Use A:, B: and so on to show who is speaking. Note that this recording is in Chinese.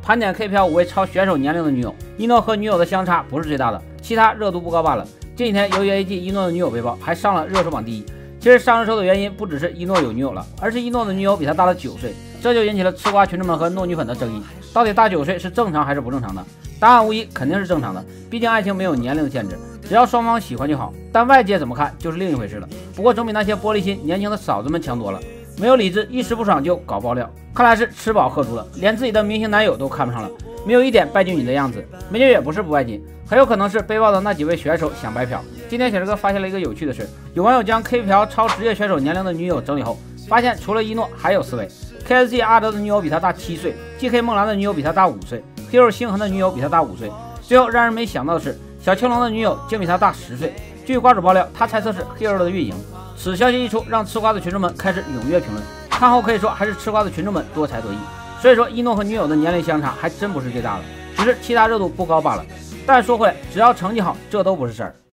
A: 盘点 KPL 5位超选手年龄的女友，一诺和女友的相差不是最大的，其他热度不高罢了。近几天由于 AG 一诺的女友被曝，还上了热搜榜第一。其实上热搜的原因不只是一诺有女友了，而是一诺的女友比他大了9岁，这就引起了吃瓜群众们和诺女粉的争议。到底大9岁是正常还是不正常的？答案无疑肯定是正常的，毕竟爱情没有年龄的限制，只要双方喜欢就好。但外界怎么看就是另一回事了。不过总比那些玻璃心年轻的嫂子们强多了。没有理智，一时不爽就搞爆料，看来是吃饱喝足了，连自己的明星男友都看不上了，没有一点拜金女的样子。美女也不是不拜金，很有可能是被曝的那几位选手想白嫖。今天小志哥发现了一个有趣的事，有网友将 KPL 超职业选手年龄的女友整理后，发现除了一诺还有4位。KSG 阿德的女友比他大7岁 ，GK 梦兰的女友比他大5岁 ，Hero 星河的女友比他大5岁。最后让人没想到的是，小青龙的女友竟比他大10岁。据瓜主爆料，他猜测是 Hero 的运营。此消息一出，让吃瓜的群众们开始踊跃评论。看后可以说还是吃瓜的群众们多才多艺。所以说一诺和女友的年龄相差还真不是最大的，只是其他热度不高罢了。但说回来，只要成绩好，这都不是事儿。